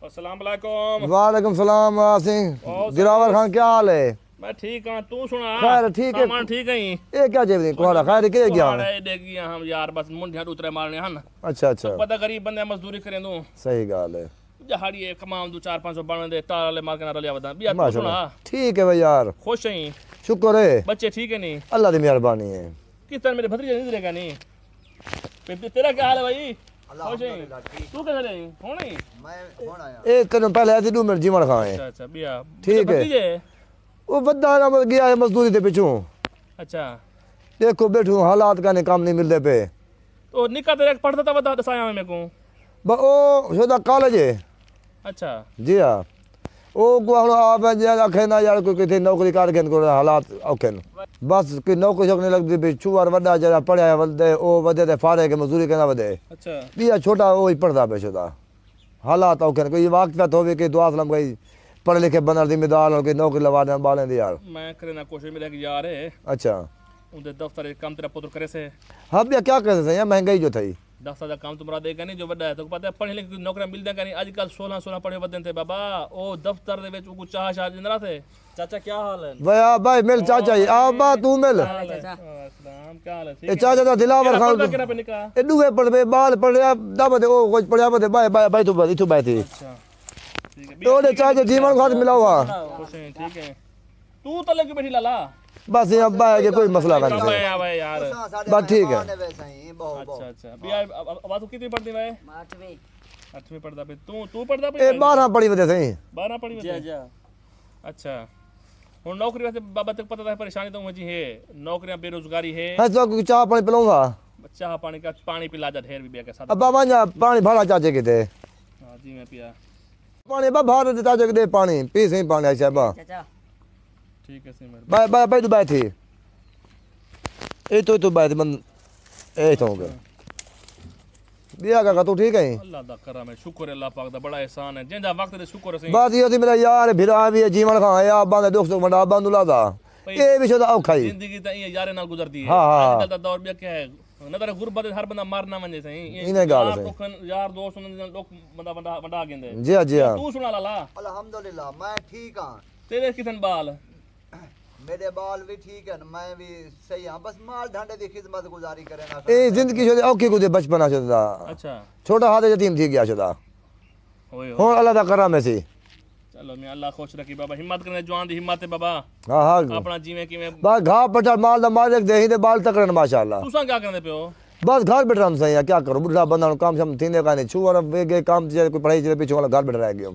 अस्सलाम वालेकुम। वालेकुम सलाम सिंह। दिलावर खान क्या हाल है? मैं ठीक हूं, तू सुना? खैर ठीक है। सामान ठीक है? ये क्या जेब कोड़ा खैर के गया है देख गया हम यार, बस मुंडिया उतरे मारने हन। अच्छा अच्छा, तो पता गरीब बंदे मजदूरी करें दू। सही गाल है। जहाड़ी है कमाम दू 400-500 बनने दे टाले मार के ना रलिया बता बिया। तू सुना? ठीक है भाई यार, खुश है? शुक्र है। बच्चे ठीक है? नहीं अल्लाह की मेहरबानी है। किस तरह मेरे भतीजे नहीं रहेगा? नहीं तेरा क्या हाल है भाई? खुश है? तू कैसे है? हो नहीं मैं होना यार। एक दिन पहले ऐसे 2 मिनट जीवन खाए। अच्छा अच्छा बिया ठीक है। वो बंदा ना गया है मजदूरी के पीछू। अच्छा देखो बैठू हालात का काम नहीं मिलते पे। तो निका तेरे पढ़ता था बता दसाया मेरे को ओ शुदा कॉलेज है। अच्छा जी हाँ। ओ गुआनो आप आखे ना यार कोई किथे नौकरी कर के को हालात औखे बस कोई नौकरी छोकने लगदी भी छुआर वड्डा जरा पढ़या वदे ओ वदे ते फारे के मजदूरी करना वदे। अच्छा बिया छोटा ओ ही पढ़दा पे शुदा हालात औखे कोई वक्त होवे के दुआ सलाम गई पढ़े लिखे बनर जिम्मेदार और नौकरी लवा दे बाले दी यार। मैं करे ना कोशिश मेरा कि यार है। अच्छा उनके दफ्तर काम तेरा पुत्र करे से। हां भैया क्या करे से यार महंगाई जो थई दफ्तर का काम तुम्हारा देगा नहीं जो बड़ा है तो पता है पढ़े लिखे नौकरी मिलदा का नहीं आजकल 16 पढ़े वदन थे बाबा ओ दफ्तर दे विच को चाह शाह जिंदरा थे। चाचा क्या हाल है? भैया भाई मिल चाचा आ बा तू मिल। अस्सलाम क्या हाल है? ए चाचा दा दिलावर खान ए दुए पढ़ बे बाल पढ़या दब दे ओ कुछ पढ़या बे भाई भाई तू भाई तू बैठी। अच्छा तो ले चाचा जीवन खाद मिला हुआ। ठीक है तू तो लेके बैठी लाला बस ये अब्बा है कि कोई मसला नहीं है भाई यार बस ठीक है। अच्छा अच्छा बिया अब तू कितनी पढ़ती भाई? 8वीं पढ़दा पे तू पढ़दा पे? ए 12 पढ़ी वदे सही 12 पढ़ी वदे जा। अच्छा हुन नौकरी वास्ते बाबा तक पता है परेशानी तो मुझे है नौकरियां बेरोजगारी है। हां तो चाह पानी पिलाऊंगा। चाह पानी का पानी पिला जा ढेर भी बिया के साथ। अब बाबा जा पानी भरा चाचे के दे। हां जी मैं पिया पानी बा बाहर दे चाचे के दे पानी पी सही पानी है बा। ठीक है सही मेरे बाय बाय बाय तू बैठी ए तो बैठ मन ए तो हो गया बिया का तू ठीक है? अल्लाह दा करम है शुक्र है अल्लाह पाक दा बड़ा एहसान है जिंदा वक्त दे शुक्र है सही। बात ये थी मेरा यार भिरा भी है जीवन खां या बांदे दुख सुख मंडा बांदुला दा ए भी छोदा औखा ही जिंदगी ता ये यारे नाल गुजरती है। आजकल दा दौर में क्या है नदर गुरबत हर बंदा मारना वने सही इने गाल है यार दोस्त लोग बंदा बंदा गेंदे। जी जी तू सुना लाला? अल्हम्दुलिल्लाह मैं ठीक हां। तेरे कितन बाल? मेरे बाल भी ठीक है मैं भी सही हां बस माल ढांडे दी खिदमत गुजारी करे ना ए जिंदगी छोदे औखी को दे बचपना छोदा। अच्छा छोटा हाथ यतीम थी गया छोदा हो अल्लाह दा करम है सी। चलो मैं अल्लाह खुश रखी बाबा हिम्मत करने जवान दी हिम्मत है बाबा। हां हां अपना जीवे की में बस घा पटा माल दा मालिक दे ही दे बाल तकड़न माशाअल्लाह। तू सा क्या करने पे हो? बस घर बैठ रहा हूं सही क्या करूं बुढ़ा बंदा काम शम थीने का नहीं छुआ वे गए काम जे कोई पढ़ाई जे पीछे वाला घर बैठ रह गयो।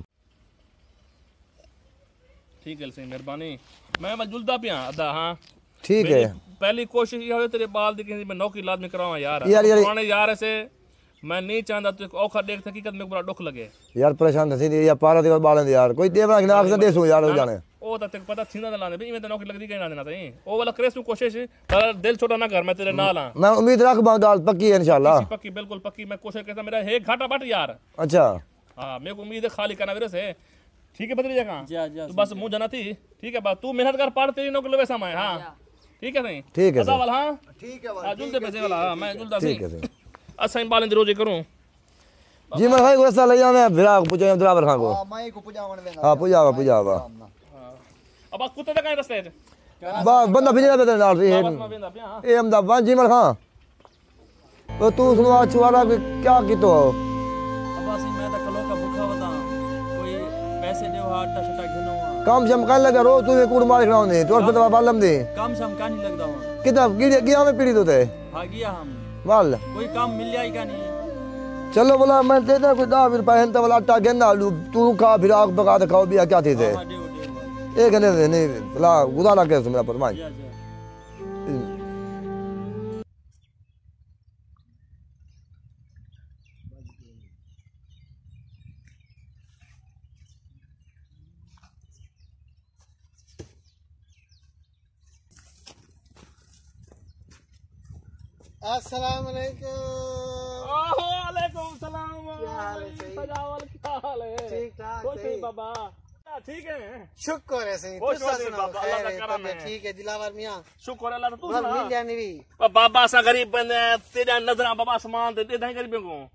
ठीक है सही मेहरबानी मैं जुलदा पिया अदा। हां ठीक है पहली कोशिश ये हो तेरे बाल दी किसी में नौकरी लाजमी करावा यार पुराने यार से मैं नहीं चाहता तू औखा देख हकीकत में बड़ा दुख लगे यार परेशान थी या पारा दे बाल दे यार कोई देवना ना आख दे सो यार हो जाने ओ त तेरे पता थीना लाने भी मैं तो नौकरी लगदी कहीं ना देना सही ओ वाला करेस तू कोशिश पर दिल छोटा ना कर मैं तेरे नाल हां मैं उम्मीद रख बा गाल पक्की है इंशाल्लाह पक्की बिल्कुल पक्की मैं कोशिश करता मेरा है घाटा बट यार। अच्छा हां मेरे को उम्मीद है खाली करना मेरे से ठीक है बदली जगह तू बस मुंह जाना थी ठीक है बस तू मेहनत कर पढ़ तेरी नौकरी वैसा मैं। हां ठीक है नहीं ठीक है वाला। हां ठीक है वाला जुलदे पैसे वाला मैं जुलदा सही ठीक है असाई बालन दी रोजे करूं जी मैं भाई वैसा ले जा मैं भिरा पूजा ड्राइवर खान को। हां मैं को पूजावन वेंगा। हां पूजावा अब कुत्ते दा कहीं रास्ते बा बंदा भेजना पे नाल ए हमदा वन जी मल खां तो तू सुनो छुआरा क्या कीतो अब असि मैं ता कलो का भूखा वता कोई पैसे देओ आटा छटा घनो काम शम कर लगा रो तू कूड़ मार खड़ा नहीं तोर पे बालम दे काम शम का नहीं लगदा हूं कितना गया में पीड़ी तो थे हां गया हम वाल कोई काम मिल जाई का नहीं। चलो बोला मैं दे दे कोई 10 रुपए हंत वाला आटा गेना तू खा फिर आग पका दे खाओ बिया क्या थी थे एक नहीं बोला गुजारा कैसे मेरा फरमाई। अस्सलाम वालेकुम। वालेकुम सलाम। क्या हाल है? सजावल क्या हाल है? ठीक ठाक सही बाबा ठीक है शुक्र है सही तू सुना अल्लाह दा करम है ठीक है दिलावर मियां शुक्र अल्लाह तू सुना मिल जानी भी बाबा सा गरीब बंदे तेरा नजरा बाबा आसमान दे दे गरीबों को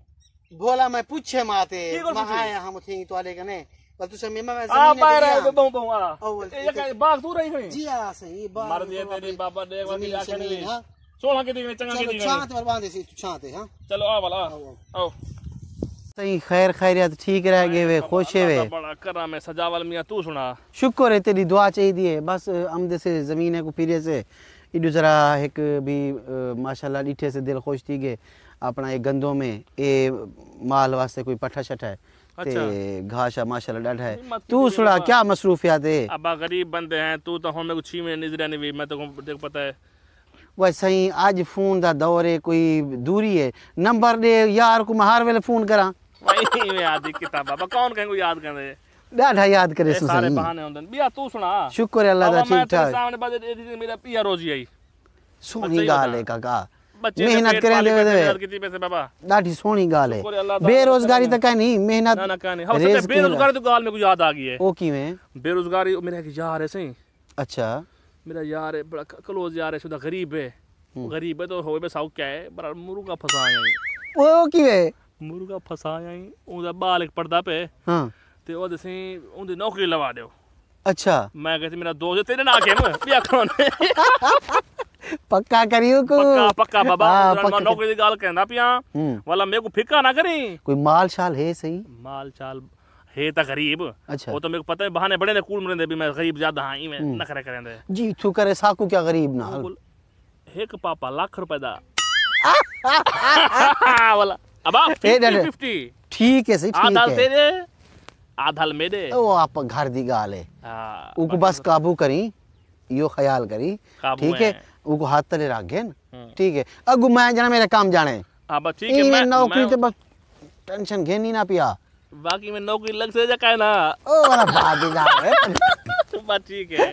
भोला मैं पूछे माते आया हम थे तो आले कने पर तू समय में आ बाहर है बहु बहु आ ये का बाग तू रही है जी हां सही बाग मार दिए तेरी बाबा देख वाली आंखें नहीं सोना के दी चंगा के दी छात पर बांधे सी तू छाते हां चलो आ वाला आओ सही खैर खैरियत ठीक रह गए वे खुश है वे बड़ा करा मैं सजावल मियां तू सुना शुक्र है तेरी दुआ चाहिए बस आमदे से जमीन को फिरे से इडू जरा एक भी माशाल्लाह डीठे से दिल खुश थी गए अपना एक गंदों में ए माल वास्ते कोई पठा छठा है ते घास माशाल्लाह डाढ़ा है तू सुना क्या मसरूफियात है अब गरीब बंदे हैं तू तो हमें कुछ 6 महीने नजर नहीं मैं तो देख पता है वह सही आज फोन दा दौर है कोई दूरी है नंबर दे यार को मैं हर वेले फोन करा भाई मैं याद किताब बाबा कौन कहेंगो याद करे डाढ़ा याद करे सु सारे बहाने होंदे बिया तू सुना शुक्र है अल्लाह दा ठीक ठाक सामने बाद मेरा पिया रोजी आई सोनी गाल है काका मेहनत करे दे कितनी पैसे बाबा डाढ़ी सोनी गाल है बेरोजगारी तक नहीं मेहनत ना का नहीं हो सकता बेरोजगारी तो गाल में को याद आ गई है ओ कीवें बेरोजगारी मेरा एक यार है सही अच्छा मेरा यार है बड़ा क्लोज यार है शुदा गरीब है तो होवे बे साउ क्या है बड़ा मुर्गा फसाया ओ कीवें मुर्गा फसाया ही ओदा बाल एक पर्दा पे हां ते ओ दसी ओंदी नौकरी लवा दो अच्छा मैं कहती मेरा दोस्त तेरे ना के बिया कौन पक्का करियो को पक्का बाबा नौकरी दी गाल कहंदा पिया वाला मेरे को फिक्का ना करी कोई माल शाल है सही माल चाल है ता गरीब अच्छा वो तो मेरे को पता है बहाने बड़े ने कूल मरेंदे भी मैं गरीब ज्यादा हां ई में नखरे करेंदे जी तू करे साकू क्या गरीब ना एक पापा लाख रुपए दा वाला अब 50 ठीक है सही ठीक है आधाल तेरे आधाल मेरे ओ आप घर दी गाल है हां उको बस काबू करी यो ख्याल करी ठीक है उको हाथ तले रख गए ठीक है अगु मैं जना मेरे काम जाने हां बस ठीक है मैं नौकरी ते बस टेंशन घेनी ना पिया बाकी में नौकरी लग से जा ना ओ वाला बात ही गाल है बस ठीक है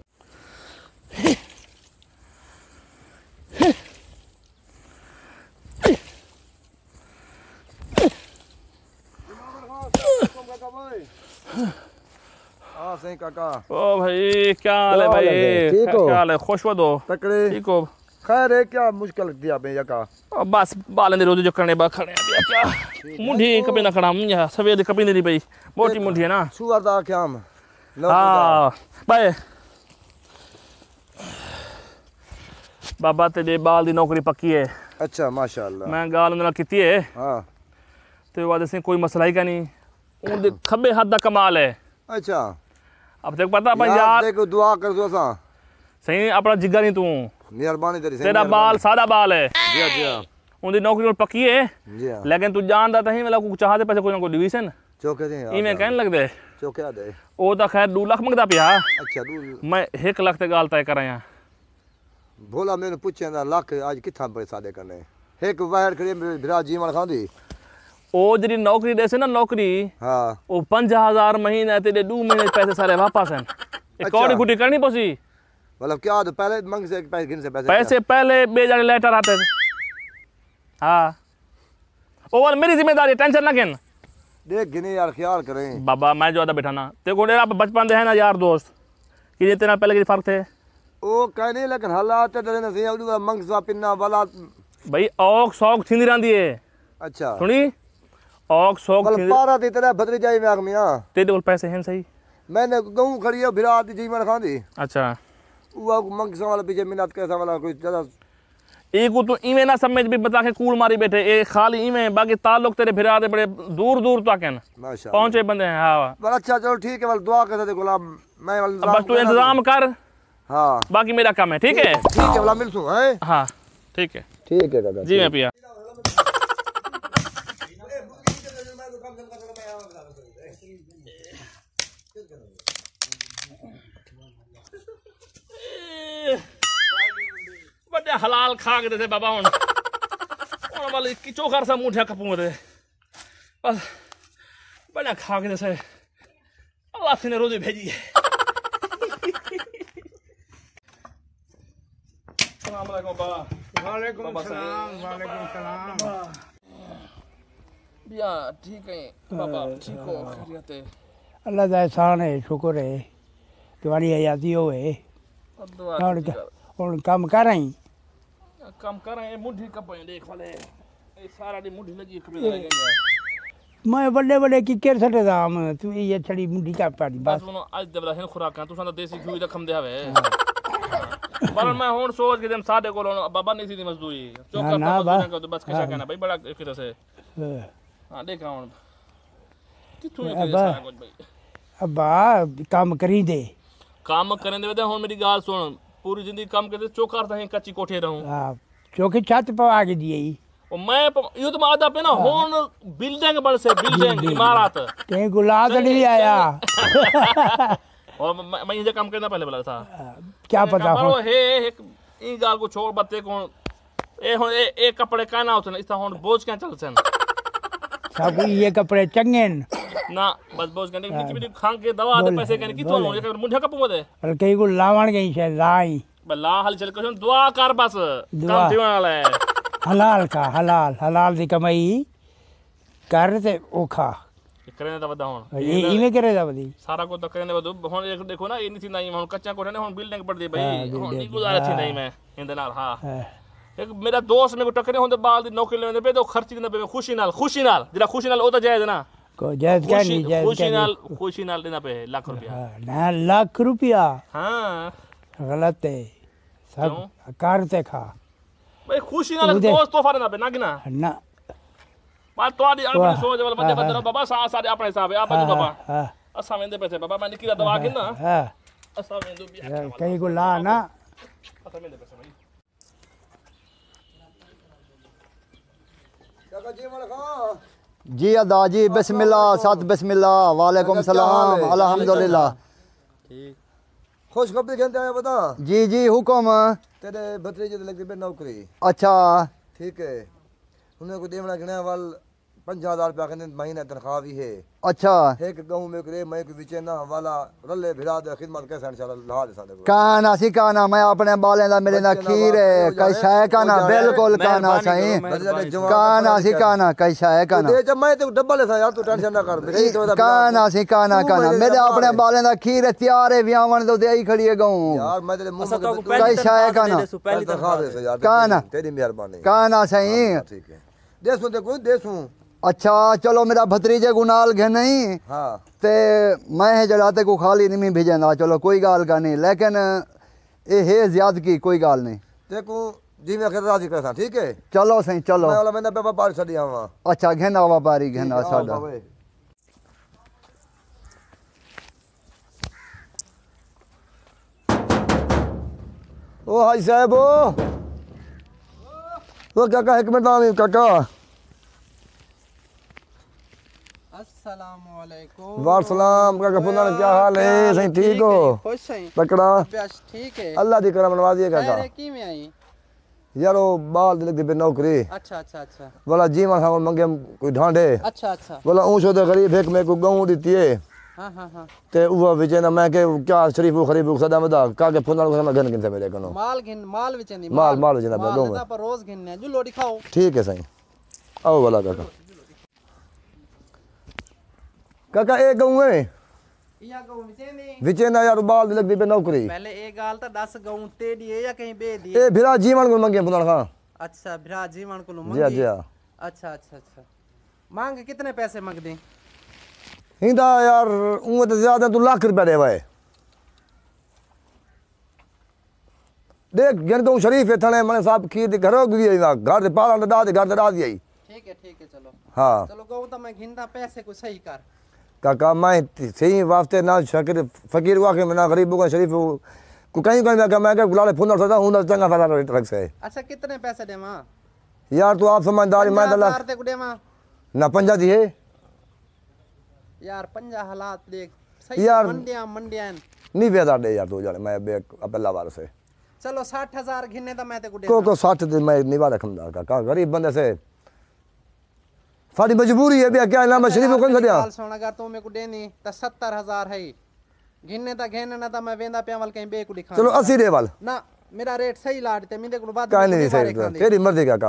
हाँ सही काका ओ भाई क्या हाल है भाई क्या हाल है खुश हो दो तकड़े ठीक हो खैर है क्या मुश्किल दिया पे का बस बालन दे रोज जो करने बा खड़े बिया क्या मुंडी कभी ना खड़ा मुंजा सवेर कभी नहीं भाई मोटी मुंडी है ना सुअर दा क्या हम हां भाई बाबा तेरे बाल दी नौकरी पक्की है अच्छा माशाल्लाह मैं गाल ना कीती है हां ते बाद से कोई मसला ही का नहीं उन खब्बे हाथ दा कमाल है अच्छा अब देख पता अपन यार देखो दुआ कर दो सा सही अपना जिगर नहीं तू मेहरबानी तेरी तेरा बाल सादा बाल है जी जी उनकी नौकरी पक्की है जी लेकिन तू जानदा तही मतलब को चाहते पैसे कोई ना कोई डिवीजन चौके दे ई में कहन लग दे चौके दे ओ ता खैर 2 लाख मंगदा पिया अच्छा मैं 1 लाख ते गाल तय कराया भोला मैंने पूछे लाख आज किथा पैसा दे करने एक वायर करे बिरा जीवन खांदी ओ जरी नौकरी देसे ना नौकरी हां ओ 5000 महीने तेरे 2 महीने पैसे सारे वापस हैं एक कौड़ी गुटी करनी पसी मतलब क्या तो पहले मंग से पैसे गिन से पैसे पहले बे जाने लेटर आते थे हां ओवर मेरी जिम्मेदारी टेंशन ना गिन देख गिने यार ख्याल करें बाबा मैं जो आदा बैठा ना तेरे को डेरा बचपन दे है ना यार दोस्त कि ये तेरा पहले के फर्क थे ओ कहने लेकिन हालात डरे न से उडू मंग सा पिन्ना वाला भाई औक शौक थिंदी रहंदी है अच्छा सुनी औक शौक थिंदी पारा दी तरह भद्री जाई में आगमिया तेरे कोल पैसे हैं सही मैंने गऊ खड़ी है बिरा दी जीवन खांदी अच्छा वो मंग सा वाला पीछे मिनट कैसा वाला कोई ज्यादा एक को तू इवे ना समझ भी बता के कूल मारी बैठे ए खाली इवे बाकी ताल्लुक तेरे भिरा दे बड़े दूर दूर तक हैं माशाल्लाह पहुंचे बंदे हैं हां बड़ा अच्छा चलो ठीक है वाल दुआ कर दे गुलाम मैं वाल बस तू इंतजाम कर हां बाकी मेरा काम है ठीक है वाला मिलसू है हां ठीक है दादा जी मैं पिया बड़े हलाल खा के दे बाबा हुन वाले की चोखर सा मुंह ढक पू दे बस बड़ा खा के दे अल्लाह से ने रोजी भेजी है अस्सलाम वालेकुम बाबा वालेकुम सलाम बिया ठीक है बाबा ठीक हो खैरियत है अल्लाह का एहसान है शुक्र है तुम्हारी हयाती होए और काम कर रही काम कर रहे हैं मुंडी कप देख वाले ये सारा दी मुंडी लगी कपड़े लगे यार मैं बड़े बड़े की केर सटे दाम तू ये छड़ी मुंडी का पाड़ी बस बस उन आज दबला है खुराकां तू सा देसी घी दा खम दे हवे पर मैं हुन सोच के दिन साडे कोल बाबा नहीं सी मजदूरी चौका ना बा का तो बस कैसा कहना भाई बड़ा फिर से हां देखा हुन किथों है सारा कुछ भाई अब्बा काम करी दे काम करने दे हुन मेरी गाल सुन पूरी जिंदगी काम करते चौकार था कच्ची कोठे रहूं हां चौकी छत पवा के दिए ओ मैं यो तो आदा पे ना हुन बिल्डिंग बन से बिल्डिंग इमारत कहीं गुलाब नहीं आया और मैं ये काम करना पहले बोला था क्या पता हो हे एक ई गाल को छोड़ बत्ते को ए हुन ए कपड़े काना होते इस हुन बोझ क्या चल सन सब ये कपड़े चंगे ना बस बोझ के बीच बीच खांग के दवा दे पैसे कने कितो लो ये मुंडा कपू दे और कहीं को लावण गई से लाई बल्ला हाल चल के दुआ कर बस काम थी वाला है हलाल का हलाल दी कमाई कर ते ओखा करने दा वदा हुन ये इवें करे दा बदी सारा को तो करने वदू हुन एक देखो ना ये नहीं थी नहीं हुन कच्चा कोठे ने हुन बिल्डिंग पड़ दी भाई हुन नहीं गुजारा थी नहीं मैं इंदे नाल हां एक मेरा दोस्त मेरे को टकरे होंदे बाल दी नौकरी लेने पे तो खर्ची देना पे खुशी नाल जरा खुशी नाल ओ तो जायज ना को जायज क्या नहीं जायज खुशी नाल देना पे लाख रुपया ना लाख रुपया हां गलत है सब करते खा भाई खुशी नाल दोस्त तोहफा देना पे ना गिना ना बात तो आदी अपनी सोच वाला बंदे बंदे बाबा सारे अपने हिसाब है आप बाबा हां असा वेंदे पैसे बाबा मैं निकला दवा के ना हां असा वेंदो भी कहीं को ला ना असा वेंदे पैसे भाई जी अदा जी बिस्मिल्लाह सत बिस्मिल्लाह वालेकुम सलाम अल्हम्दुलिल्लाह ठीक खुशखबरी कहते आया बता जी जी हुक्म तेरे भतीजे लगती पे नौकरी अच्छा ठीक है उन्हें को देवना गिना वाल 5000 रुपया कहते महीने तनख्वाह भी है अच्छा एक गांव में करे मैं को विचे ना वाला रले भिरा दे खिदमत कैसे इंशाल्लाह ला दे साडे काना सी काना मैं अपने बालें दा मेरे ना खीर है कैसा है काना बिल्कुल काना सही काना सी काना कैसा है काना दे जब मैं तो डब्बा ले सा यार तू टेंशन ना कर काना सी काना काना मेरे अपने बालें दा खीर है तैयार है व्यावन तो दे आई खड़ी है गांव यार मैं तेरे मुंह में कैसा है काना तनख्वाह दे यार काना तेरी मेहरबानी काना सही ठीक है देसू ते कोई देसू अच्छा चलो मेरा भतरीजे गुनाल घे नहीं हाँ ते मैं जड़ाते को खाली नहीं भेजना चलो कोई गाल का नहीं लेकिन ये है ज्यादा की कोई गाल नहीं देखो जी मैं राजी करता ठीक है चलो सही चलो मैं वाला मैंने बाबा बाहर छड़ी आवा अच्छा घेना व्यापारी घेना साडा ओ हाई साहब वो काका एक मिनट आवे काका अस्सलामुअलैकुम वालेकुम काका पुनान क्या हाल है सही ठीक हो खुश सही तकड़ा ठीक है अल्लाह दी करम नवाजी काका अरे की में आई यार वो बाल लगती पे नौकरी अच्छा अच्छा अच्छा वाला जीवन सामान मंगे कोई ढांडे अच्छा अच्छा वाला ऊंचो तो गरीब एक में को गांव दीती है हाँ हाँ हाँ ते वो विचे ना मैं के क्या शरीफ खरीब सदा मदा का के पुनान को घन घन मेरे कनो माल विचंदी माल जना पे दो पर रोज घिनने जो लोडी खाओ ठीक है सही आओ वाला काका काका एक गाँव है या गऊ विचंदी विचे ना यार बाल लगती पे नौकरी पहले एक गाल तो 10 गऊ ते दिए या कहीं बे दिए ए फिरा जीवन को मंगे पुनान खां अच्छा भरा जीवन को जी मंगी जी अच्छा अच्छा अच्छा मांग कितने पैसे मांग दे हिंदा यार उम्र तो ज्यादा तू लाख रुपया दे भाई देख जन तो शरीफ है थने मैंने साहब खीर दी घरों गई ना घर से पाला डा दे घर से डा दिया ठीक है चलो हाँ चलो गऊ तो मैं घिनता पैसे को सही कर काका मैं सही वास्ते ना शकीर फकीर हुआ के मैं गरीबों का शरीफ को कहीं कहीं मैं क्या गुलाले फोन सदा हूं चंगा फायदा रख से अच्छा कितने पैसे दे मां यार तू आप समझदार मैं तो हजार दे गुडे मां ना 50 दी है यार 50 हालात देख सही यार मंडियां नहीं बेदार दे यार तू जाने मैं बे अल्लाह वाले से चलो 60,000 घिने तो मैं ते गुडे को 60 दिन मैं निभा रखूंगा काका गरीब बंदे से सारी मजबूरी है भी क्या ना मैं शरीफ को कौन दिया हाल सुन अगर तू मेरे को देनी तो 70,000 है घिने तो घेने ना तो मैं वेंदा पेवल कहीं बे को दिखा चलो 80 दे वाल ना मेरा रेट सही लाड़ते मेरे को बात काहे नहीं सही तेरी मर्जी काका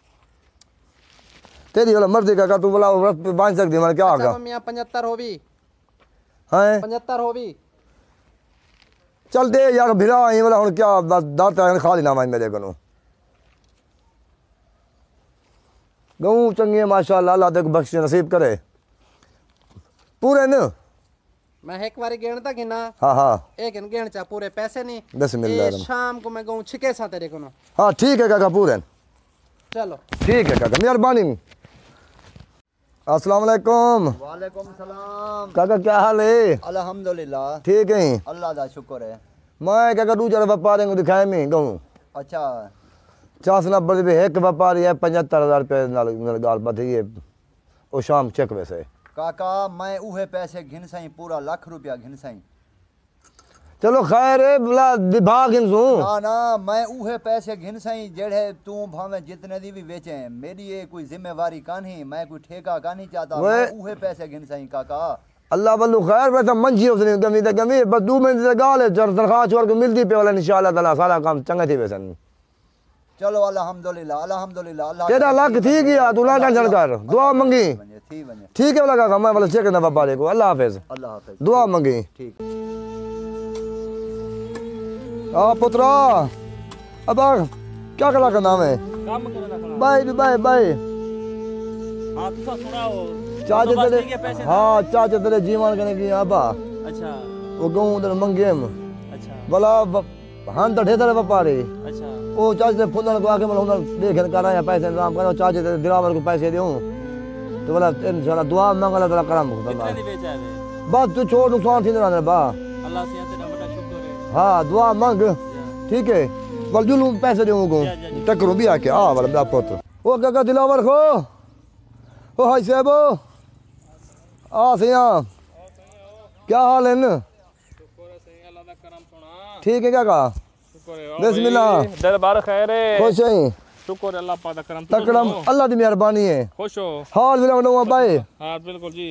तेरी वाला मर्जी काका तू बोला व्रत पे बांध सकती मैं क्या होगा मियां 75 हो भी हैं 75 हो भी चल दे यार भिरा ये वाला हुन क्या दाता खाली ना मैं मेरे कनो गऊ चंगी है माशाल्लाह, अल्लाह तेको बख्श नसीब करे। पूरे न मैं एक बारी गिनता गिना। हाँ हाँ एक गिन चा पूरे पैसे नहीं। बिस्मिल्लाह। शाम को मैं गऊ छिके सा तेरे को। हाँ ठीक है काका पूरे। चलो ठीक है काका, मेहरबानी। अस्सलाम वालेकुम। वालेकुम सलाम। काका क्या हाल है? अल्हम्दुलिल्लाह ठीक है। अल्लाह दा शुक्र है। मैं काका दूसरा व्यापारी को दिखाए में गऊ अच्छा 490 रुपये एक व्यापारी है, 75,000 रुपये नाल गाल बात है ये वो शाम चेक वैसे। काका मैं उहे पैसे घिन सही, पूरा लाख रुपया घिन सही। चलो खैर है बुला विभाग इनसू। ना ना मैं उहे पैसे घिन सही जेड़े तू भावे जितने दी भी बेचे। मेरी ये कोई जिम्मेवारी कानी, मैं कोई ठेका कानी चाहता। मैं उहे पैसे घिन सही काका। अल्लाह बल्लू खैर वैसा मंजी उसने कमी तक कमी बस 2 महीने तक गाल है तनख्वाह छोड़ के मिलती पे वाला इंशाल्लाह ताला सारा काम चंगा थी वैसे। चलो अल्हम्दुलिल्लाह अल्हम्दुलिल्लाह। अल्लाह तेरा लाख थी गया, तू ना टेंशन कर, दुआ मंगी। ठीक है वाला काका, मैं वाला चेक करना व्यापारी को। अल्लाह हाफिज। अल्लाह हाफिज। दुआ मंगी। ठीक। आ पुत्रा अब क्या कला का नाम है? काम करना खड़ा। Bye bye bye. हां तू सुनाओ। चाचा तेरे हाँ चाचा तेरे जीवन करने की आबा। अच्छा वो गऊ तेरे मंगे हम। अच्छा भला हां तो ढेर व्यापारी। अच्छा ओ चाचे ते फुंदन को आके मतलब देख करा या पैसे इंतजाम करो, चाचे ते दिलावर को पैसे दूं तो बोला इंशाल्लाह दुआ मांगला तेरा करम होगा। कितने दी बेचा है? बस तू छोड़ नुकसान थी ना बा। अल्लाह से तेरा बड़ा शुक्र है। हाँ दुआ मांग ठीक है। बोल जुलूम पैसे दूं को टकरू भी आके आ वाला मेरा पुत्र। ओ काका दिलावर को ओ हाय साहब आ सिया क्या हाल है न? ठीक है काका बिस्मिल्लाह। दरबार खैर है। खुश है? शुक्र है अल्लाह पाक दा करम। तकड़म अल्लाह दी मेहरबानी है। खुश हो? हाल विला नो बाय। हां बिल्कुल जी।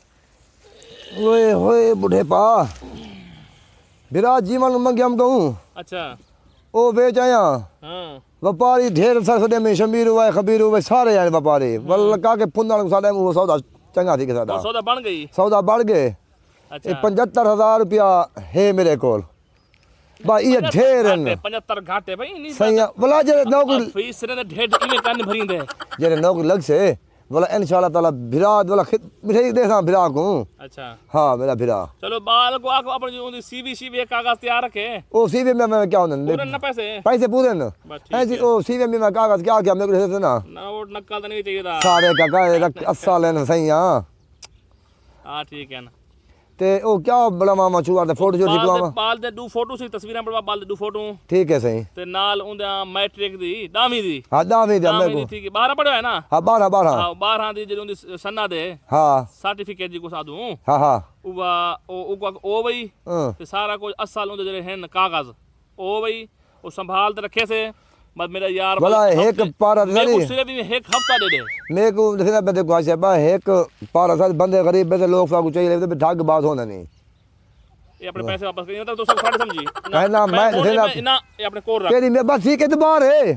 ओए होए बूढ़े पा विराज जीवन मंगे हम कहूं। अच्छा ओ बेच आया। हां व्यापारी ढेर सरसदे में शमीर हुआ खबीर हुआ सारे आए व्यापारी वल्ला का के फुंदन साडे वो सौदा चंगा थी के साडा। सौदा बन गई। सौदा बढ़ गए। अच्छा 75,000 रुपया है मेरे कोल भाई ये ढेर है 75 घाटे भाई नहीं सही है बोला जे नौकरी फीस रे ढेर इमे कान भरींदे जे नौकरी लग से बोला इंशाल्लाह ताला भिरा बोला मिठाई देखा भिरा को। अच्छा हाँ मेरा भिरा। चलो बाल को आको अपन जो सीवी कागज तैयार रखे। ओ सीवी में मैं क्या होने पूरे ना पैसे पूरे न है जी। ओ सीवी में मैं कागज क्या क्या मेरे को ना वो नकल तो नहीं चाहिए था सारे काका अस्सा लेने सही हां ठीक है ना। ते ओ क्या बड़ा मामा छुआ दे फोटो जो दिखवा बाल दे दो फोटो सी तस्वीरां बड़ा बाल दे दो फोटो ठीक है सही ते नाल उंदा मैट्रिक दी दामी दी। हां दामी दी मेरे को ठीक है 12 पढ़ो है ना। हां 12 हां 12 दी जो उंदी सन्ना दे हां सर्टिफिकेट जी को सादू। हां हां ओ भाई ते सारा कुछ असल उंदे जरे हैं कागज ओ भाई वो संभाल के रखे से बस मेरा यार बोला एक पारा मेरे सिर्फ भी एक हफ्ता दे दे मेरे को देखना बंदे को आशा बा एक पारा साथ बंदे गरीब बंदे लोग सब चाहिए तो ठग बात होना नहीं। ये अपने पैसे वापस करिए तो सब साढ़े समझी ना मैं ना ये अपने कोर रख तेरी मैं बस ठीक है इतबार है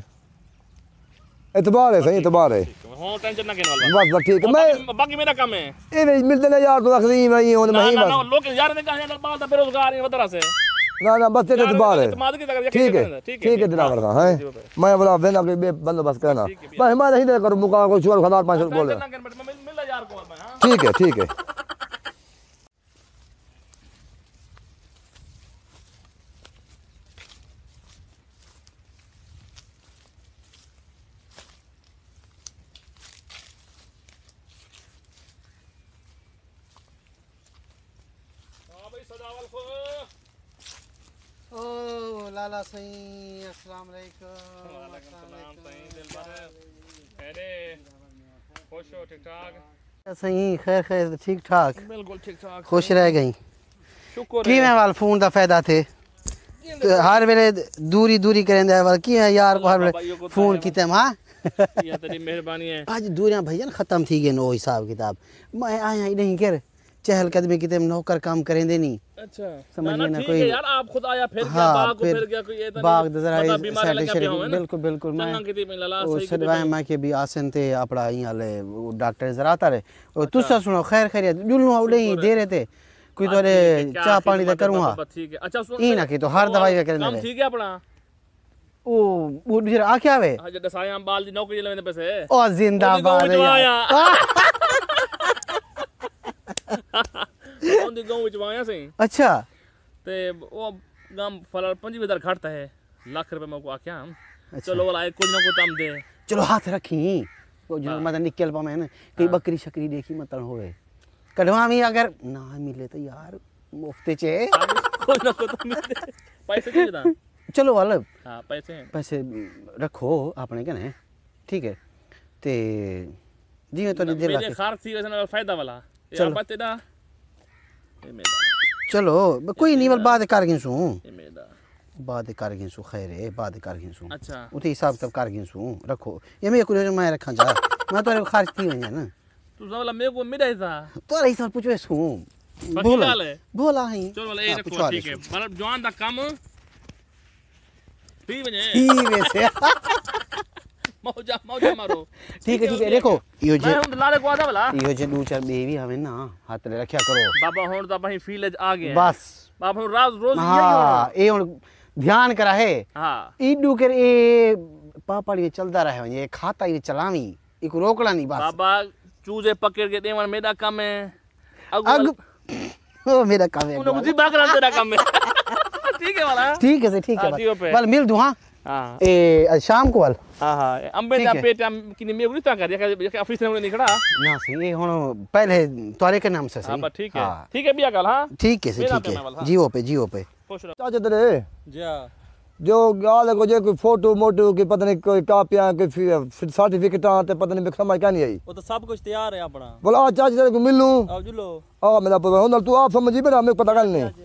सही इतबार है। हां टेंशन ना लेने वाला बस ठीक है मैं बाकी मेरा काम है ये मिलते ना यार तो अखरी मैं ही हूं मैं ही ना लोग यार ने कहा बाल दा बेरोजगार है वदरा से ना बस तेरे इतबार है ठीक है दिलावर का है मैं बोला वेना के बंदोबस्त करना भाई मैं नहीं दे करूं मुका को छोड़ 1500 बोले मिल यार को हां ठीक है ओ लाला सही अस्सलाम वालेकुम। वालेकुम सलाम सही दिलबर खैरे खुश हो ठीक ठाक सही खैर खैर ठीक ठाक बिल्कुल ठीक ठाक खुश रह गई। शुक्र की मैं वाल फोन दा फायदा थे तो हर वेले दूरी करेंदे वाल की है यार को हर वेले फोन कीते हां ये तेरी मेहरबानी है। आज दूरियां भैया खत्म थी गए नो हिसाब किताब मैं आया ही नहीं कर चहल कदमी किते नौकर काम करेंदे नहीं। अच्छा समझिए ना ठीक कोई है यार आप खुद आया फिर हाँ, गया बाग को फिर गया कोई ये तो बाग जरा बिल्कुल मैं चंगा किती में लला ओ सही सदवाए मैं के भी आसन थे अपना यहां ले वो डॉक्टर जरा आता रहे ओ तुसा सुनो खैर खैरियत जुलनो औले ही दे रहे थे कोई तोरे चाय पानी दा करूंगा ठीक है। अच्छा सुन ई ना कि तो हर दवाई वे काम करने ठीक है अपना वो जरा आ क्या वे हां जद साया बाल दी नौकरी लेने पैसे ओ जिंदाबाद उन दी गांव विच वाया सही अच्छा ते ओ गांव फल 25,000 घटता है लाख रुपए मको आख्या चलो वाला कुछ ना कुछ तम दे चलो हाथ रखी वो जो मतलब निकल पा मैं कई बकरी शकरी देखी मतन होवे कढ़वा में अगर ना मिले तो यार मुफ्ते चे कुछ ना कुछ मिले पैसे दे दा चलो वाला हां पैसे रखो अपने कने ठीक है ते जी मैं तो दे मेरे खार थी वैसे फायदा वाला ये बात तेरा ये मेरा चलो कोई नहीं वाल बात कर गिन सू ये मेरा बात कर गिन सू खैर है बात कर गिन सू अच्छा उते हिसाब तब कर गिन सू रखो ये मैं कुछ मैं रखा जा मैं तो खर्च थी वने ना तू वाला मेरे को मिला था तो हिसाब पूछवे सू बोला है चलो वाला ये रखो ठीक है मतलब जवान दा काम पी वने वैसे मौजा मारो ठीक है देखो यो जे मैं लाले को आदा वाला यो जे दो चार बेबी हमें ना हाथ ले रखया करो बाबा हुन तो भाई फील आ गए बस बाबा हुन रोज हां ए हुन ध्यान करा है हां ईडू कर ए पापड़ी चलदा रहे ये खाता ये चलावी इको रोकड़ा नहीं बस बाबा चूजे पकड़ के देवन मेरा काम है अग ओ मेरा काम है उन मुझे बाकरा तेरा काम है ठीक है वाला ठीक है ठीक है वाल मिल दूं हां ए शाम को वाल हां अंबे दा पेट किनी मे गुरिता कर या ऑफिस में नहीं खड़ा ना सही हुन पहले तोरे के नाम से सही हां ठीक है बिया कल हां ठीक है जीओ पे चाचा तेरे जी जो गाल को जो कोई फोटो मोटो की पता नहीं कोई कापियां कोई सर्टिफिकेट ते पता नहीं समझ क्या नहीं आई वो तो सब कुछ तैयार है अपना बोला चाचा तेरे को मिलूं आओ जुलो आ मेरा पता तू आप समझी बेटा मेरे को पता कर नहीं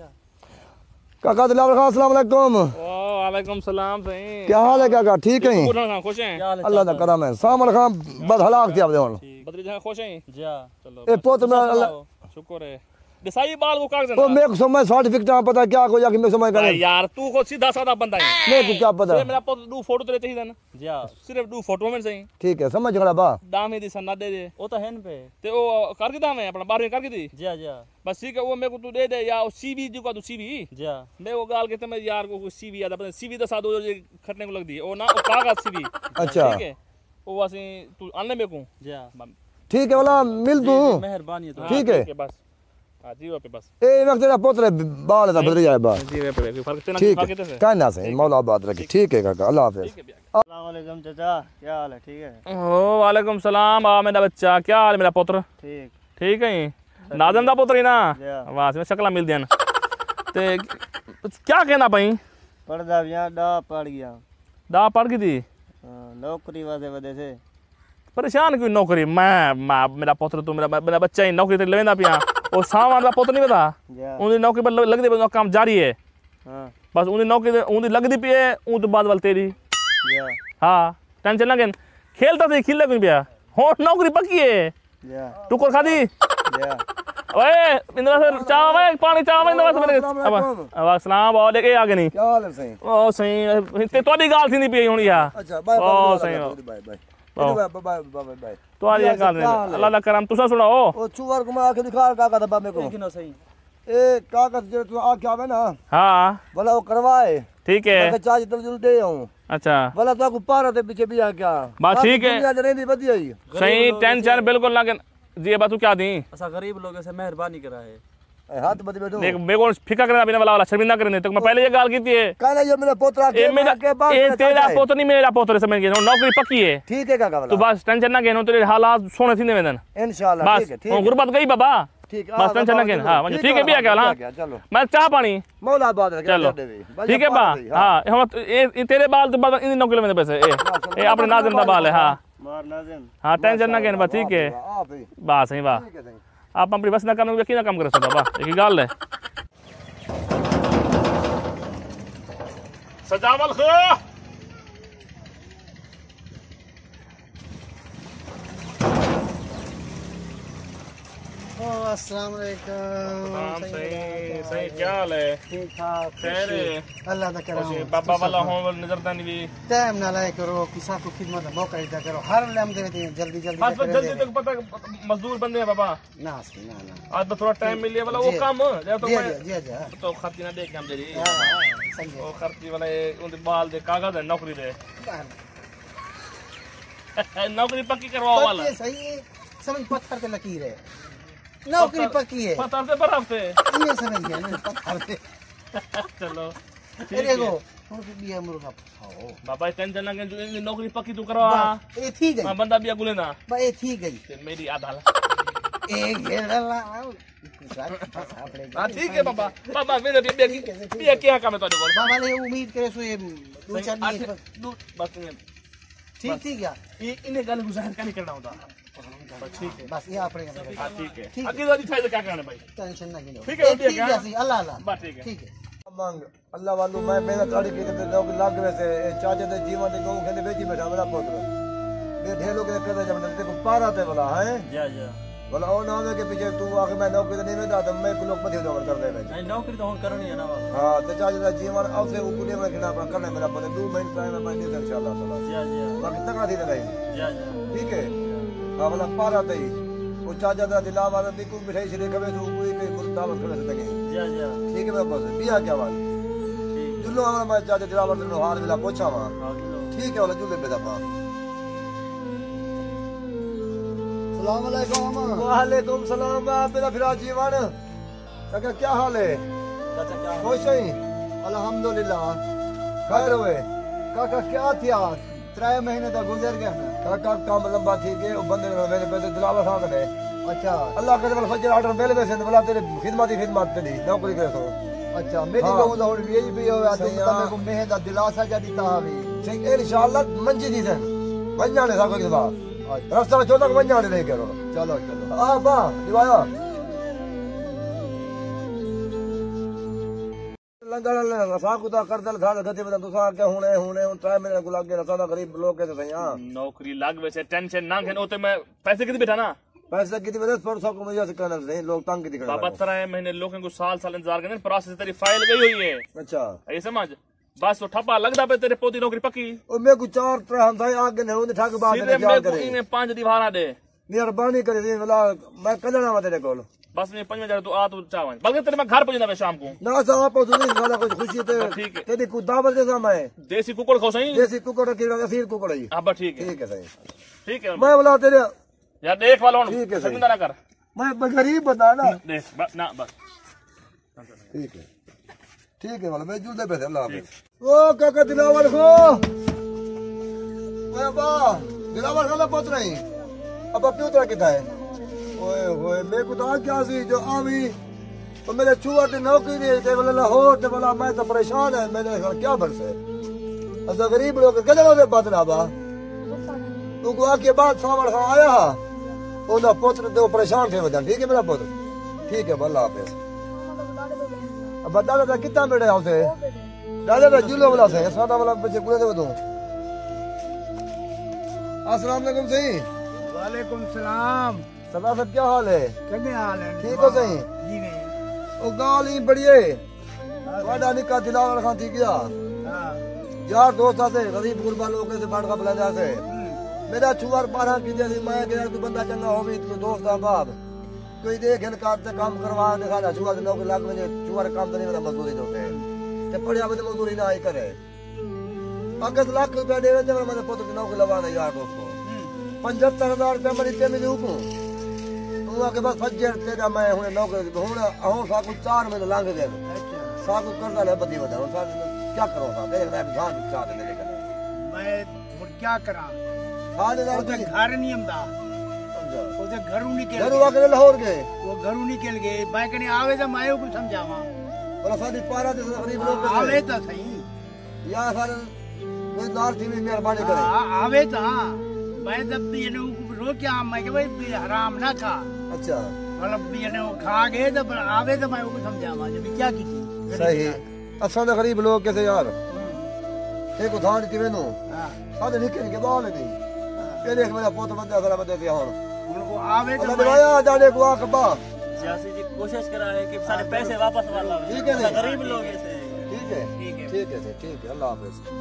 काका अस्सलाम वालेकुम वालेकुम सलाम सही क्या हाल है काका ठीक है खुश हैं अल्लाह दा करम है सामल खान बस हलाक थी आपदे हुन बदरी जहां खुश हैं जी चलो ए पोत में अल्लाह शुक्र है दिसाई बाल को कागज ओ मेरे को समझ सर्टिफिकेट पता क्या को जाके मैं समझ कर यार तू को सीधा साधा बंदा है मेरे को क्या पता मेरा पोत दो फोटो तेरे चाहिए ना जी सिर्फ दो फोटो में सही ठीक है समझ गया बा दामे दी सन्ना दे दे वो तो है न पे ते ओ कर के दामे अपना 12वीं कर के दी जी जी बस ठीक है वो मेरे को तू दे दे या सीवी जो का तू सीवी जी मैं वो गाल के मैं यार को सीवी याद अपने सीवी दा सादो जो खटने को लग दी ओ ना ओ कागज सीवी अच्छा ठीक है वो वैसे तू आने में को जी ठीक है वाला मिल दूं मेहरबानी तो ठीक है बस हां जी वो पे बस ए वक्त तेरा पोतरे बाल था बदल जाए बा जी वे पे फर्क तेना ठीक है कहना सही मौला बात रखी ठीक है काका अल्लाह हाफिज अस्सलाम वालेकुम चाचा क्या हाल है ठीक है ओ वालेकुम सलाम आ मेरा बच्चा क्या हाल है मेरा पुत्र ठीक है नाज़म दा पुत्र ही ना वाह से शक्ला मिल दिया ते क्या कहना पई पढ़दा बिया डा पढ़ गया दा पढ़ गई थी नौकरी वादे वदे से परेशान क्यों नौकरी मैं मेरा पुत्र तू मेरा बच्चा ही नौकरी ते लेना पिया और सामान दा पुत्र नहीं पता उनकी नौकरी पर लग दे काम जारी है बस उनकी नौकरी उनकी लग दी पी है उन तो बाद वाल तेरी हाँ टेंशन ना लें खेलता थे खिलता क्यों पिया हो नौकरी पक्की है टुकर खा दी ओए इंद्र सर चाव है पानी चाव है इंद्र सर मेरे अब अस्सलाम वालेकुम आगे नहीं क्या हाल है सही ओ सही ते तोड़ी गाल थी नहीं पी हुनी या अच्छा बाय ओ सही बाय बाय बाय तो आ रही गाल नहीं अल्लाह दा करम तुसा सुनाओ ओ चुवर को मैं आके दिखा काका दबा मेरे को देखिनो सही ए काका जो तू आ क्या है ना हां बोला वो करवाए ठीक है मैं चाची तल दे आऊं अच्छा बोला तो को पारा ते पीछे भी आ क्या बात ठीक है दुनिया रहंदी बढ़िया ही सही टेंशन बिल्कुल ना जी बात तू क्या दी ऐसा गरीब लोगों से मेहरबानी करा है हाथ बद बैठो देख मेरे को फिक्र करना बिना वाला शर्मिंदा करने तो मैं पहले ये गाल की थी कहना ये मेरा पोतरा ए मेरा ए तेरा पोतो नहीं मेरा पोतो समझ गए नौकरी पक्की है ठीक है काका तू बस टेंशन ना घेनो तेरे हालात सोने थी वेदन इंशाल्लाह ठीक है ठीक है गुरबत गई बाबा ठीक बस टेंशन ना घेन हां ठीक है बिया क्या हां चलो मैं चाह पानी मौला बात है चलो ठीक है बा हां हम ये तेरे बाल तो बाद इन नौकरी में पैसे ए अपने नाज़िम दा बाल है हां मार नाज़िम हां टेंशन ना घेन बस ठीक है बस सही बा आप अपनी बस ना करनो कि ना काम करे सो बाबा एक गाल है सजावल खो अस्सलाम वालेकुम सही क्या हाल है ठीक ठाक खैर अल्लाह दा करम बाबा वाला हो नजर तानी भी टाइम ना लाए करो किसा को खिदमत मौका इदा करो हर लम देते हैं जल्दी जल्दी बस जल्दी तक पता मजदूर बंदे हैं बाबा ना आज तो थोड़ा टाइम मिल लिया वाला वो काम जी जी तो खाती ना देख हम दे वो खर्ची वाले उनके बाल दे कागज है नौकरी दे नौकरी पक्की करवाओ वाला सही है समझ पत्थर पे लकीर है नौकरी पक्की है पत्थर से बर्फ से ये समझ गया ना पत्थर पे चलो देखो बिया मुर्गा खाओ बाबा टेंशन ना के नौकरी पक्की तू करवा ए थी गई बंदा बिया गुले ना बा ए थी गई ते मेरी आधा ए घेरला हां ठीक है बाबा मेरे बिया क्या काम है तोरे बोल बाबा ने उम्मीद करे सो ये दो चार दिन बस ठीक ठीक है ये इन्हें गल गुजार का नहीं करना होता ठीक है बस ये अपने हां ठीक है अगली बार दिखाई तो क्या करना भाई टेंशन ना लो ठीक है ठीक है सी अल्लाह अल्लाह बस ठीक है ठीक है मांग अल्लाह वालू मैं मेहनत करी की ते लोग लाग वैसे चाचे दे जीवन दे गऊ खेने बेची बैठा मेरा पुत्र ये ढेलो के कहते जब देखो पारा ते बोला है जा बोला ओ ना होवे के पीछे तू आके मैं नौकरी नहीं में था मैं को लोग मथे उधर कर दे नहीं नौकरी तो हुन करनी है ना बाबा हां ते चाचे दा जीवन अब से ऊपर में खड़ा करना मेरा पुत्र 2 महीने टाइम में मैं इंशाल्लाह ताला जा बाकी तक थी नहीं जा ठीक है हां बोला पारा ते वो चाचा दा दिलावा दी को मिठाई से कवे तो कोई के दावत करे तक जा ठीक है मैं बस बिया क्या बात जुल्लो हमारा मैं चाचा दिलावर ने हाल मिला पूछा वहां ठीक है वाला जुल्ले पे दबा सलाम अलैकुम वालेकुम सलाम मेरा फिरा जीवन काका क्या हाल है चाचा क्या खुश है अल्हम्दुलिल्लाह खैर हुए काका क्या थिया 3 महीने तक गुजर गया ना काका काम लंबा थी के वो बंदे ने मेरे पैसे दिलावा साथ ने अच्छा अल्लाह के बल फजर ऑर्डर पहले में से बोला तेरे खिदमत तेरी नौकरी करे तो अच्छा मेरी कहूं तो हुन ये भी होया तो तमे को मेह दा दिलासा जदी तावी ठीक इंशाल्लाह मंजी दी सन वंजाने सा कोई बात रास्ता में चोदा वंजाने नहीं करो चलो चलो आ बा दिवाया लंगर रसा कुदा कर दल था गति बता तुसा के हुने टाइम मेरे को लागे रसा गरीब लोग के सही हां नौकरी लाग वैसे टेंशन ना घेन ओते मैं पैसे कितने बैठा ना पैसे कितनी वजह पर सब को मुझे से कहना नहीं लोग तंग की दिखा बाबा 13 महीने लोगों को साल इंतजार करने प्रोसेस तेरी फाइल गई हुई है अच्छा ये समझ बस वो ठप्पा लगदा पे तेरे पोती नौकरी पक्की और मैं कुछ चार तरह हम भाई आगे नहीं होने ठग बात सीधे है क्या करे मैं 5 दीवारा दे मेहरबानी करे दी वाला मैं कलना मत तेरे कोल बस मैं 5000 तू आ तू चावन बल्कि तेरे मैं घर पहुंचना मैं शाम को ना सा आप तो नहीं वाला कुछ खुशी ते ठीक है तेरी कुछ दावत दे सा मैं देसी कुकुड़ खाओ सही देसी कुकुड़ कीड़ा असील कुकुड़ ही अब ठीक है सही ठीक है मैं बोला तेरे यार देख वाला ठीक है शर्मिंदा ना कर मैं गरीब बता ना देख बस ना बस ठीक है वाला मैं जुल दे पे अल्लाह हाफिज ओ काका दिलावर को ओए बा दिलावर का पहुंच रही अब अपनी उतरा किथा है ओए ओए मैं को तो क्या सी जो आवी तो मेरे छुआ ते नौकरी दे ते बोला लाहौर ते बोला मैं तो परेशान है मैंने क्या बरसे असा गरीब लोग कदे दे बदला बा तू को के बाद सावर खा आया ओदा पुत्र तो परेशान थे वदन ठीक है मेरा पुत्र ठीक है अल्लाह हाफिज अब बता दादा कितना बेटे होते दादा जुलो वाला से सादा वाला बच्चे पूरे दे दो अस्सलाम वालेकुम सही वालेकुम सलाम सदा सब क्या हाल है कैसे हाल है ठीक हो सही जी नहीं ओ गाल ही बढ़िए वाडा निका दिलावर खान थी गया हां यार दोस्त आते गरीब गुरबा लोग से बाढ़ का बुलाया से मेरा छुआर पारा की जैसी मैं गया तू बंदा चंगा हो भी तू दोस्त आ बाप कोई देख इनकार से काम करवा दिखा ना छुआ लोग लाग में छुआर काम तो नहीं मेरा मजदूरी होते ते पड़िया में मजदूरी ना आई करे अगर लाख रुपया दे दे मेरे पुत्र की नौकरी लगा दे यार दोस्त को 75,000 रुपया मरी ते में हुकू तू आके बस फजर तेरा मैं हुने नौकरी हुन हूं सा को 4 महीने लांग गए सा को करदा ले बदी बता सा क्या करो सा तेरे मैं जान चाह दे मेरे मैं क्या करा हाल घर नहीं आंदा ओदे घरू निकल घरू आके लाहौर गए वो घरू निकल गए बाइक ने आवे तो मैं को समझावा बोला साडी पारा दे गरीब लोग आवे तो सही या सारे कोई दाल थी मेहरबानी करे आवे तो मैं जब ये ने रोकिया मैं के भाई हराम ना खा अच्छा मतलब ये ने खा गए तो आवे तो मैं को समझावा जब क्या की सही असा दे गरीब लोग कैसे यार एक उधार थी मेनू हां साडे निकल के बाल नहीं तेरे एक मेरा पोत बंदा करा बदे दिया हुन उनको आवे तो दवाया जाने को आकबा सियासी जी कोशिश करा है कि सारे पैसे वापस वाला ठीक है गरीब लोग ऐसे ठीक है ठीक है ठीक है अल्लाह हाफिज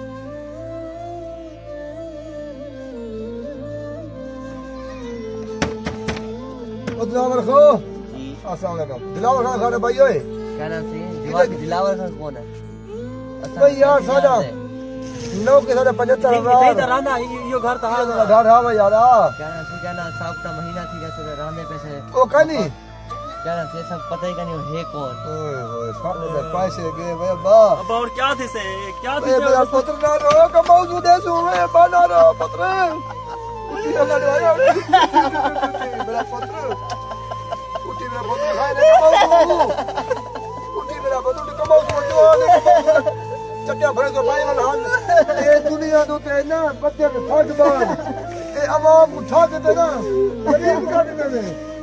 दिलावर खो जी अस्सलाम वालेकुम दिलावर खान खाने भाई ओए क्या नाम से दिलावर खान कौन है भाई यार सादा नौ के सादा 75,000 रांदा यो घर था घर हा भाई यार कहना साहब का महीना थी जैसे रांदे पैसे ओ कनी कहना से सब पता ही नहीं है कौन ओए होए साले दे पैसे गए भाई बा अब और क्या थे से क्या ए मेरा पुत्र ना रो का मौजूद है सो है बना रो पुत्र उठी ना आया मेरा पुत्र खाए ने उठी मेरा पुत्र का मौजूद जो ने चट्टिया भरे तो भाई वाला हाल ये दुनिया दो ते ना बच्चे के फट बार ए आवाम उठा देते ना गरीब उठा देते ने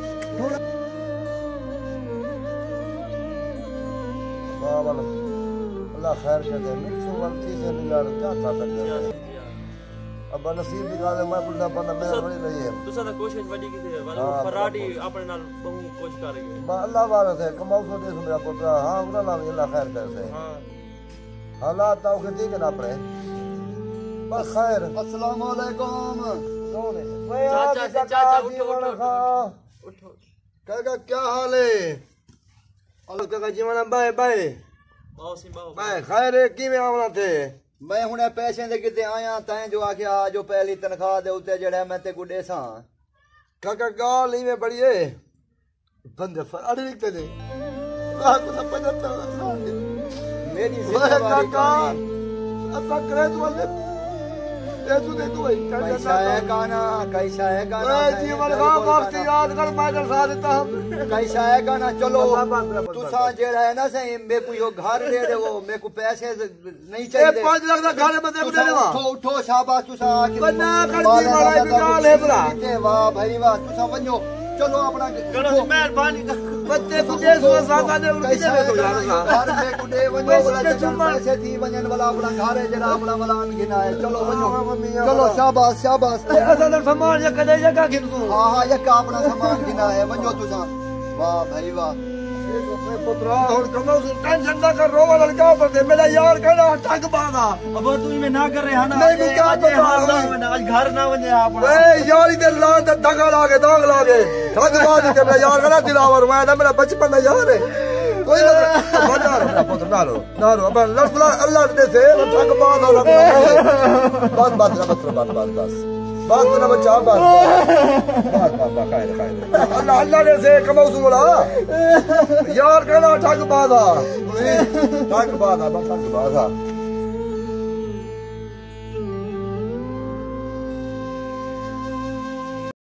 अल्लाह खैर कर दे मिक्सो गलती से निकाल क्या कर सकते हैं अब नसीब निकाले मैं बुढ़ा बंदा मेरा बड़ी नहीं है दूसरा तो कोशिश बड़ी की थी वाला फराडी अपने नाल बहु कोशिश कर रही है अल्लाह वाला है कमाओ सो दे मेरा पुत्र हां उना नाम अल्लाह खैर कर दे हां हालात तो के दी के ना पड़े बस खैर अस्सलाम वालेकुम कौन है चाचा उठो काका क्या हाल है अल्लाह काका जीवन बाय बाय बाय खैर की में आवना थे मैं हुने पैसे दे किते आया तैं जो आखिया जो पहली तनख्वाह दे उते जड़ा मैं ते को देसा काका गाल ही में बड़ी है बंदे अरे लिखते ने रात को सब पता मेरी काका असा करे तो वाले दे तू भाई कैसा है गाना ए जीवन का वक्त याद कर मैं दर्शा देता हम कैसा है गाना चलो तुसा जेड़ा है ना सही मेरे को यो घर दे दे वो मेरे को पैसे नहीं चाहिए 5 लाख का घर बंदे को दे देवा उठो शाबाश तुसा बन्ना कर दी वाला बिकाल है भला वाह भाई वाह तुसा वणो चलो अपना करो मेहरबानी बच्चे को दे सो सादा ने उनके दे तो यार घर में को दे वणो वाला पैसे थी वणन वाला अपना घर है जरा अपना मलान गिना है चलो वणो चलो शाबाश शाबाश असल सामान या कदे जगह गिन तू हां हां ये का अपना सामान गिना है वणो तुसा वाह भाई वाह पुत्रा और कमो टेंशन ना कर रोवा लड़का पर दे मेरा यार कहना ठग बागा अब तू में ना कर रहे ना नहीं क्या बता आज घर ना वने आप ए यारी दे ला ते दगा लागे दाग लागे ठग बाग के मेरा यार कहना दिलावर मैं ना मेरा बचपन में यार है कोई ना बता मेरा पुत्र ना रो अब अल्लाह दे से ठग बाग हो बस मेरा बच्चा बस खैर अल्लाह ने से कमाऊ सुला यार कहना ठग बाधा